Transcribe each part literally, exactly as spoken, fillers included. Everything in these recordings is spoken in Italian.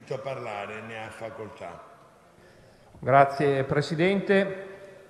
A parlare, ne ha facoltà. Grazie Presidente.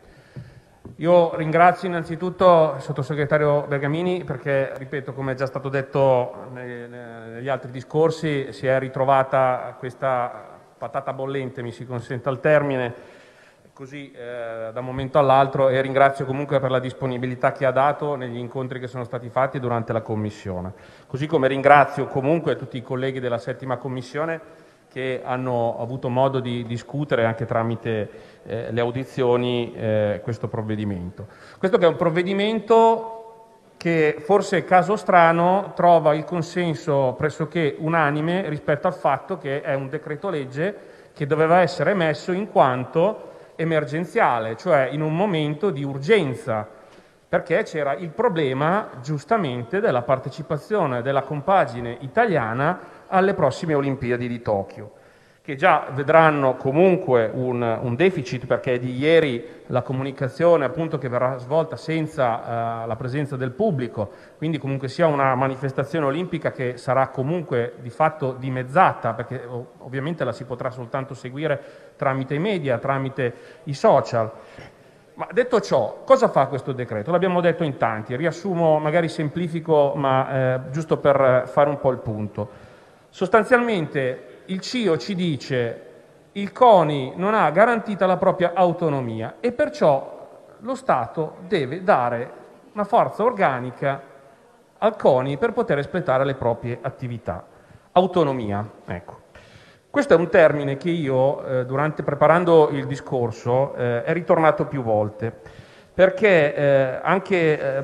Io ringrazio innanzitutto il sottosegretario Bergamini perché, ripeto, come è già stato detto negli altri discorsi, si è ritrovata questa patata bollente, mi si consenta il termine, così eh, da un momento all'altro, e ringrazio comunque per la disponibilità che ha dato negli incontri che sono stati fatti durante la Commissione. Così come ringrazio comunque tutti i colleghi della settima Commissione che hanno avuto modo di discutere anche tramite eh, le audizioni eh, questo provvedimento. Questo che è un provvedimento che forse, caso strano, trova il consenso pressoché unanime rispetto al fatto che è un decreto legge che doveva essere emesso in quanto emergenziale, cioè in un momento di urgenza, perché c'era il problema giustamente della partecipazione della compagine italiana alle prossime Olimpiadi di Tokyo, che già vedranno comunque un, un deficit, perché è di ieri la comunicazione appunto che verrà svolta senza uh, la presenza del pubblico, quindi comunque sia una manifestazione olimpica che sarà comunque di fatto dimezzata, perché ovviamente la si potrà soltanto seguire tramite i media, tramite i social. Ma detto ciò, cosa fa questo decreto? L'abbiamo detto in tanti, riassumo, magari semplifico, ma eh, giusto per fare un po' il punto. Sostanzialmente il C I O ci dice che il CONI non ha garantita la propria autonomia e perciò lo Stato deve dare una forza organica al CONI per poter espletare le proprie attività. Autonomia, ecco. Questo è un termine che io, eh, durante preparando il discorso, eh, è ritornato più volte, perché eh, anche eh,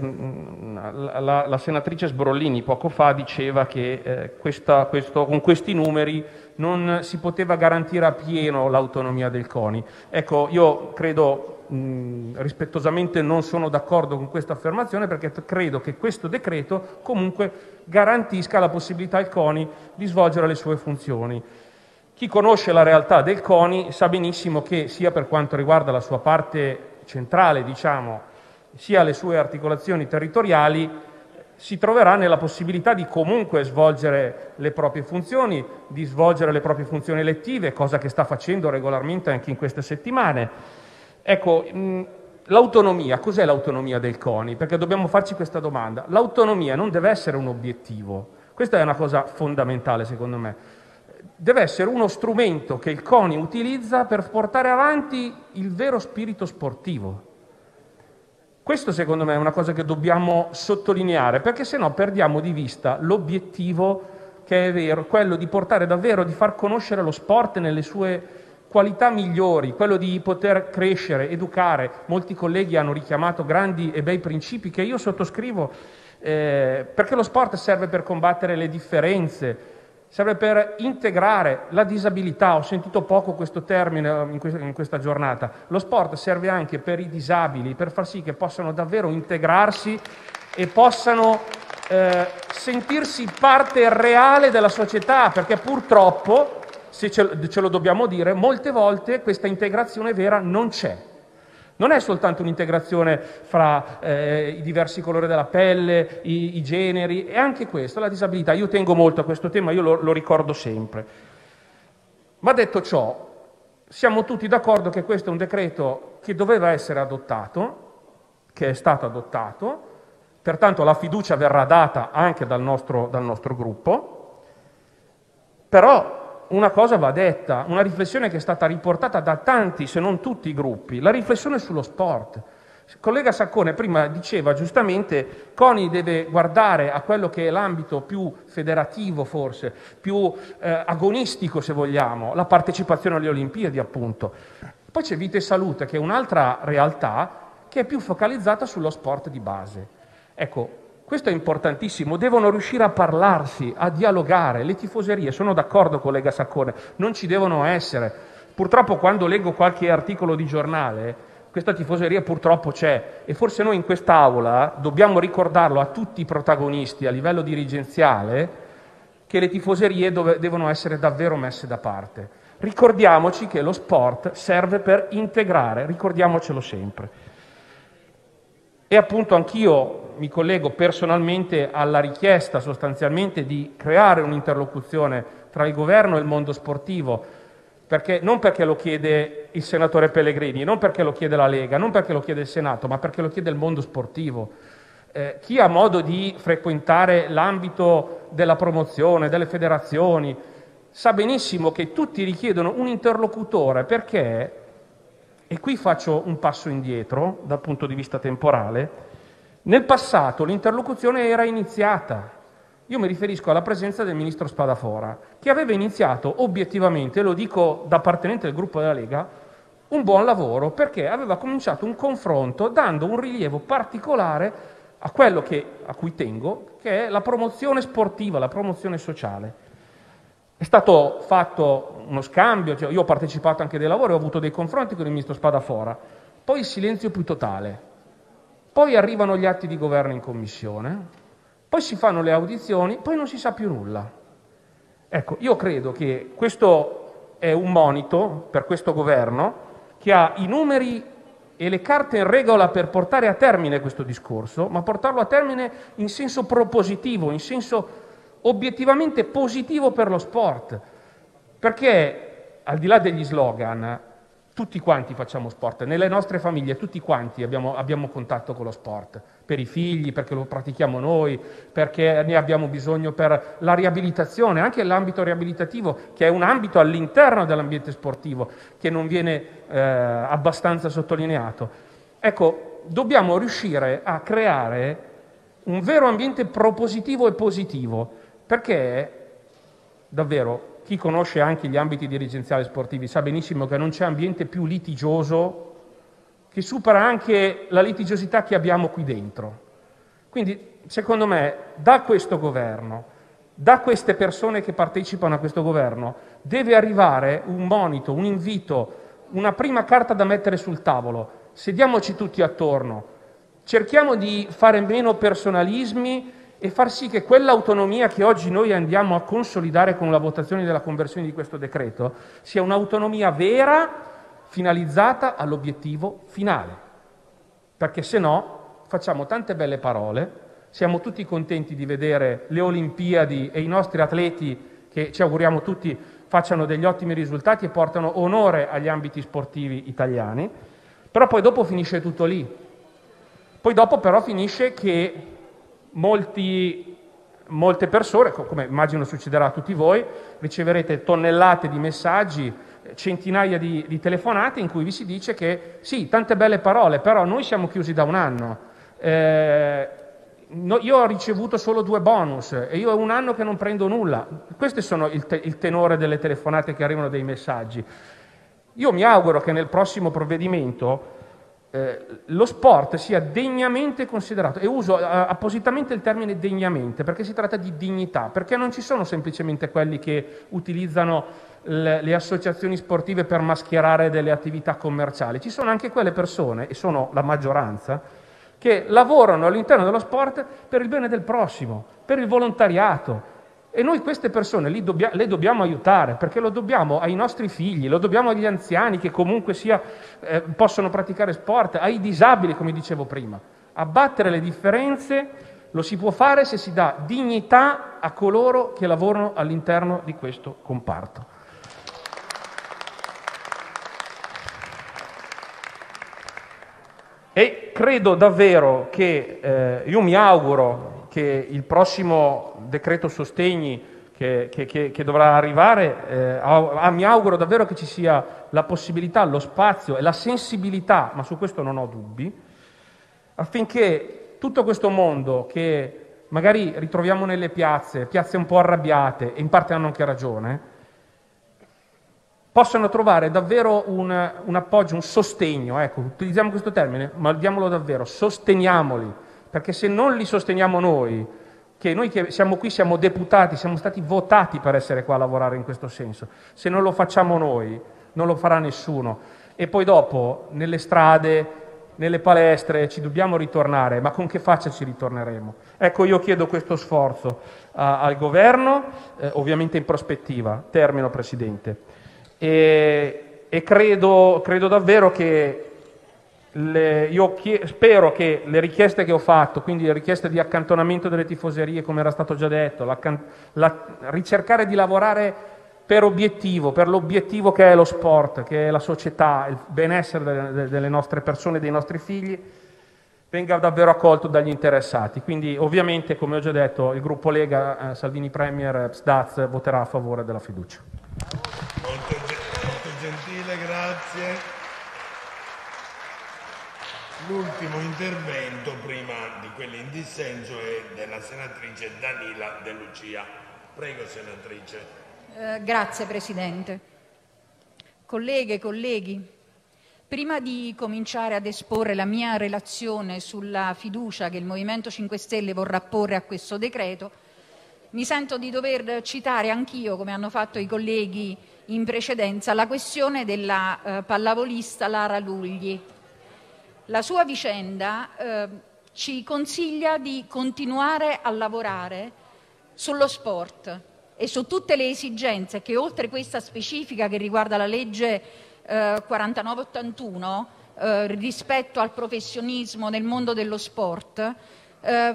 la, la senatrice Sbrollini poco fa diceva che eh, questa, questo, con questi numeri non si poteva garantire appieno l'autonomia del CONI. Ecco, io credo, mh, rispettosamente non sono d'accordo con questa affermazione, perché credo che questo decreto comunque garantisca la possibilità al CONI di svolgere le sue funzioni. Chi conosce la realtà del CONI sa benissimo che, sia per quanto riguarda la sua parte centrale, diciamo, sia le sue articolazioni territoriali, si troverà nella possibilità di comunque svolgere le proprie funzioni, di svolgere le proprie funzioni elettive, cosa che sta facendo regolarmente anche in queste settimane. Ecco, mh, l'autonomia, cos'è l'autonomia del CONI? Perché dobbiamo farci questa domanda. L'autonomia non deve essere un obiettivo, questa è una cosa fondamentale secondo me. Deve essere uno strumento che il CONI utilizza per portare avanti il vero spirito sportivo. Questo secondo me è una cosa che dobbiamo sottolineare, perché sennò perdiamo di vista l'obiettivo che è vero, quello di portare davvero, di far conoscere lo sport nelle sue qualità migliori, quello di poter crescere, educare. Molti colleghi hanno richiamato grandi e bei principi che io sottoscrivo, eh, perché lo sport serve per combattere le differenze, serve per integrare la disabilità. Ho sentito poco questo termine in questa giornata. Lo sport serve anche per i disabili, per far sì che possano davvero integrarsi e possano eh, sentirsi parte reale della società, perché purtroppo, se ce, ce lo dobbiamo dire, molte volte questa integrazione vera non c'è. Non è soltanto un'integrazione fra eh, i diversi colori della pelle, i, i generi, è anche questo, la disabilità. Io tengo molto a questo tema, io lo, lo ricordo sempre. Ma detto ciò, siamo tutti d'accordo che questo è un decreto che doveva essere adottato, che è stato adottato, pertanto la fiducia verrà data anche dal nostro, dal nostro gruppo, però una cosa va detta, una riflessione che è stata riportata da tanti, se non tutti i gruppi, la riflessione sullo sport. Il collega Saccone prima diceva giustamente CONI deve guardare a quello che è l'ambito più federativo, forse, più eh, agonistico se vogliamo, la partecipazione alle Olimpiadi appunto. Poi c'è Vita e Salute, che è un'altra realtà che è più focalizzata sullo sport di base. Ecco, questo è importantissimo, devono riuscire a parlarsi, a dialogare. Le tifoserie, sono d'accordo collega Saccone, non ci devono essere. Purtroppo quando leggo qualche articolo di giornale, questa tifoseria purtroppo c'è, e forse noi in quest'Aula dobbiamo ricordarlo a tutti i protagonisti a livello dirigenziale che le tifoserie dove, devono essere davvero messe da parte. Ricordiamoci che lo sport serve per integrare, ricordiamocelo sempre. E appunto anch'io mi collego personalmente alla richiesta sostanzialmente di creare un'interlocuzione tra il governo e il mondo sportivo, perché, non perché lo chiede il senatore Pellegrini, non perché lo chiede la Lega, non perché lo chiede il Senato, ma perché lo chiede il mondo sportivo. Eh, chi ha modo di frequentare l'ambito della promozione, delle federazioni, sa benissimo che tutti richiedono un interlocutore perché, e qui faccio un passo indietro dal punto di vista temporale, nel passato l'interlocuzione era iniziata. Io mi riferisco alla presenza del ministro Spadafora, che aveva iniziato obiettivamente, lo dico da appartenente del gruppo della Lega, un buon lavoro perché aveva cominciato un confronto dando un rilievo particolare a quello che, a cui tengo, che è la promozione sportiva, la promozione sociale. È stato fatto uno scambio, cioè io ho partecipato anche dei lavori, ho avuto dei confronti con il ministro Spadafora, poi il silenzio più totale, poi arrivano gli atti di governo in commissione, poi si fanno le audizioni, poi non si sa più nulla. Ecco, io credo che questo è un monito per questo governo che ha i numeri e le carte in regola per portare a termine questo discorso, ma portarlo a termine in senso propositivo, in senso obiettivamente positivo per lo sport, perché al di là degli slogan tutti quanti facciamo sport, nelle nostre famiglie tutti quanti abbiamo, abbiamo contatto con lo sport, per i figli, perché lo pratichiamo noi, perché ne abbiamo bisogno per la riabilitazione, anche l'ambito riabilitativo che è un ambito all'interno dell'ambiente sportivo che non viene eh, abbastanza sottolineato. Ecco, dobbiamo riuscire a creare un vero ambiente propositivo e positivo, perché davvero chi conosce anche gli ambiti dirigenziali sportivi sa benissimo che non c'è ambiente più litigioso che supera anche la litigiosità che abbiamo qui dentro. Quindi, secondo me, da questo governo, da queste persone che partecipano a questo governo, deve arrivare un monito, un invito, una prima carta da mettere sul tavolo. Sediamoci tutti attorno, cerchiamo di fare meno personalismi e far sì che quell'autonomia che oggi noi andiamo a consolidare con la votazione della conversione di questo decreto sia un'autonomia vera, finalizzata all'obiettivo finale. Perché se no facciamo tante belle parole, siamo tutti contenti di vedere le Olimpiadi e i nostri atleti che ci auguriamo tutti facciano degli ottimi risultati e portano onore agli ambiti sportivi italiani, però poi dopo finisce tutto lì. Poi dopo però finisce che Molti, molte persone, come immagino succederà a tutti voi, riceverete tonnellate di messaggi, centinaia di, di telefonate in cui vi si dice che sì, tante belle parole, però noi siamo chiusi da un anno. Eh, no, io ho ricevuto solo due bonus e io è un anno che non prendo nulla. Questo sono il, te, il tenore delle telefonate che arrivano, dei messaggi. Io mi auguro che nel prossimo provvedimento Eh, lo sport sia degnamente considerato, e uso eh, appositamente il termine degnamente perché si tratta di dignità, perché non ci sono semplicemente quelli che utilizzano le, le associazioni sportive per mascherare delle attività commerciali, ci sono anche quelle persone, e sono la maggioranza, che lavorano all'interno dello sport per il bene del prossimo, per il volontariato. E noi queste persone li dobbia, le dobbiamo aiutare, perché lo dobbiamo ai nostri figli, lo dobbiamo agli anziani che comunque sia, eh, possono praticare sport, ai disabili, come dicevo prima. Abbattere le differenze lo si può fare se si dà dignità a coloro che lavorano all'interno di questo comparto. E credo davvero che, eh, io mi auguro che il prossimo decreto sostegni che, che, che, che dovrà arrivare, eh, a, mi auguro davvero che ci sia la possibilità, lo spazio e la sensibilità, ma su questo non ho dubbi, affinché tutto questo mondo che magari ritroviamo nelle piazze, piazze un po' arrabbiate, e in parte hanno anche ragione, possano trovare davvero un, un appoggio, un sostegno, ecco, utilizziamo questo termine, ma diamolo davvero, sosteniamoli, perché se non li sosteniamo noi, che noi che siamo qui siamo deputati, siamo stati votati per essere qua a lavorare in questo senso, se non lo facciamo noi, non lo farà nessuno. E poi dopo, nelle strade, nelle palestre, ci dobbiamo ritornare, ma con che faccia ci ritorneremo? Ecco, io chiedo questo sforzo a, al governo, eh, ovviamente in prospettiva. Termino, Presidente. E, e credo, credo davvero che Le, io spero che le richieste che ho fatto, quindi le richieste di accantonamento delle tifoserie, come era stato già detto, la, la, ricercare di lavorare per obiettivo, per l'obiettivo che è lo sport, che è la società, il benessere delle, delle nostre persone, dei nostri figli, venga davvero accolto dagli interessati. Quindi ovviamente, come ho già detto, il gruppo Lega eh, Salvini Premier P S D A Z voterà a favore della fiducia. Molto, molto gentile, grazie. L'ultimo intervento prima di quelli in dissenso è della senatrice Danila De Lucia. Prego, senatrice. Eh, grazie Presidente. Colleghe e colleghi, prima di cominciare ad esporre la mia relazione sulla fiducia che il Movimento cinque Stelle vorrà porre a questo decreto, mi sento di dover citare anch'io, come hanno fatto i colleghi in precedenza, la questione della eh, pallavolista Lara Lugli. La sua vicenda eh, ci consiglia di continuare a lavorare sullo sport e su tutte le esigenze che, oltre questa specifica che riguarda la legge eh, quarantanove ottantuno eh, rispetto al professionismo nel mondo dello sport, eh,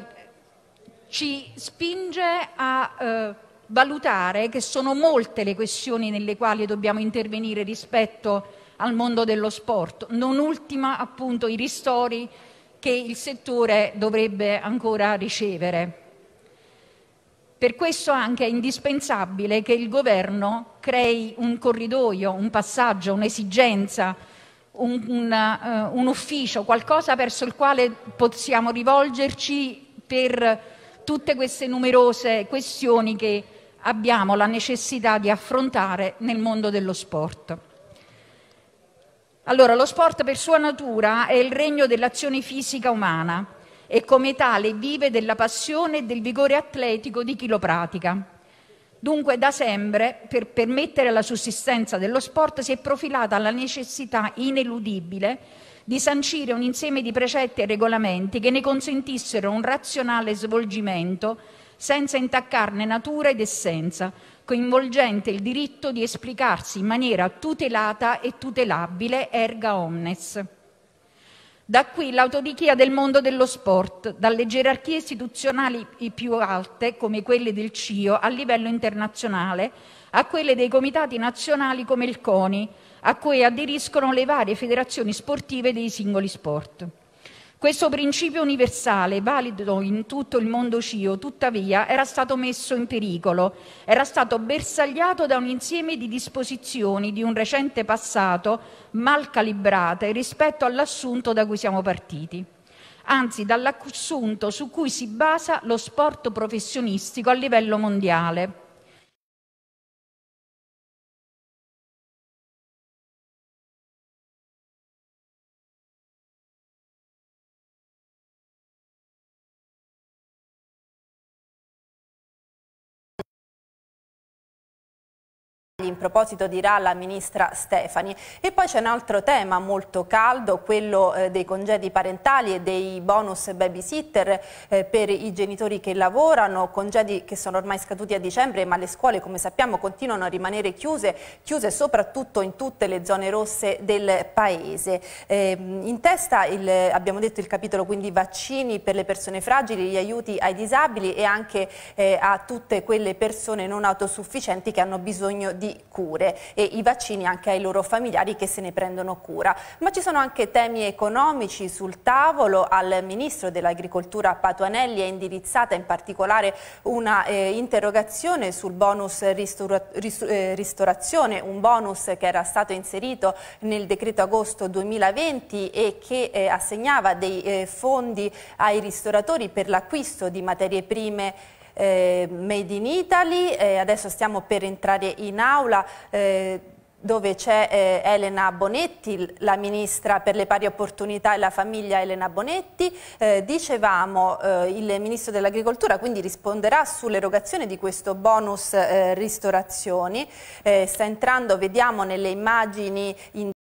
ci spinge a eh, valutare che sono molte le questioni nelle quali dobbiamo intervenire rispetto al mondo dello sport, non ultima appunto i ristori che il settore dovrebbe ancora ricevere. Per questo anche è indispensabile che il Governo crei un corridoio, un passaggio, un'esigenza, un, un, uh, un ufficio, qualcosa verso il quale possiamo rivolgerci per tutte queste numerose questioni che abbiamo la necessità di affrontare nel mondo dello sport. Allora, lo sport per sua natura è il regno dell'azione fisica umana e come tale vive della passione e del vigore atletico di chi lo pratica. Dunque, da sempre, per permettere la sussistenza dello sport si è profilata la necessità ineludibile di sancire un insieme di precetti e regolamenti che ne consentissero un razionale svolgimento senza intaccarne natura ed essenza, coinvolgente il diritto di esplicarsi in maniera tutelata e tutelabile erga omnes. Da qui l'autodichia del mondo dello sport, dalle gerarchie istituzionali più alte, come quelle del C I O, a livello internazionale, a quelle dei comitati nazionali come il CONI, a cui aderiscono le varie federazioni sportive dei singoli sport. Questo principio universale, valido in tutto il mondo C I O, tuttavia, era stato messo in pericolo, era stato bersagliato da un insieme di disposizioni di un recente passato mal calibrate rispetto all'assunto da cui siamo partiti, anzi dall'assunto su cui si basa lo sport professionistico a livello mondiale. In proposito dirà la ministra Stefani. E poi c'è un altro tema molto caldo, quello eh, dei congedi parentali e dei bonus babysitter eh, per i genitori che lavorano, congedi che sono ormai scaduti a dicembre, ma le scuole, come sappiamo, continuano a rimanere chiuse, chiuse soprattutto in tutte le zone rosse del paese. Eh, in testa il, abbiamo detto il capitolo quindi vaccini per le persone fragili, gli aiuti ai disabili e anche eh, a tutte quelle persone non autosufficienti che hanno bisogno di cure, e i vaccini anche ai loro familiari che se ne prendono cura. Ma ci sono anche temi economici sul tavolo. Al Ministro dell'Agricoltura Patuanelli è indirizzata in particolare una eh, interrogazione sul bonus ristora eh, ristorazione, un bonus che era stato inserito nel decreto agosto duemilaventi e che eh, assegnava dei eh, fondi ai ristoratori per l'acquisto di materie prime Eh, Made in Italy. Eh, adesso stiamo per entrare in aula eh, dove c'è eh, Elena Bonetti, la ministra per le pari opportunità e la famiglia Elena Bonetti. Eh, dicevamo eh, il ministro dell'Agricoltura quindi risponderà sull'erogazione di questo bonus eh, ristorazioni. Eh, sta entrando, vediamo nelle immagini in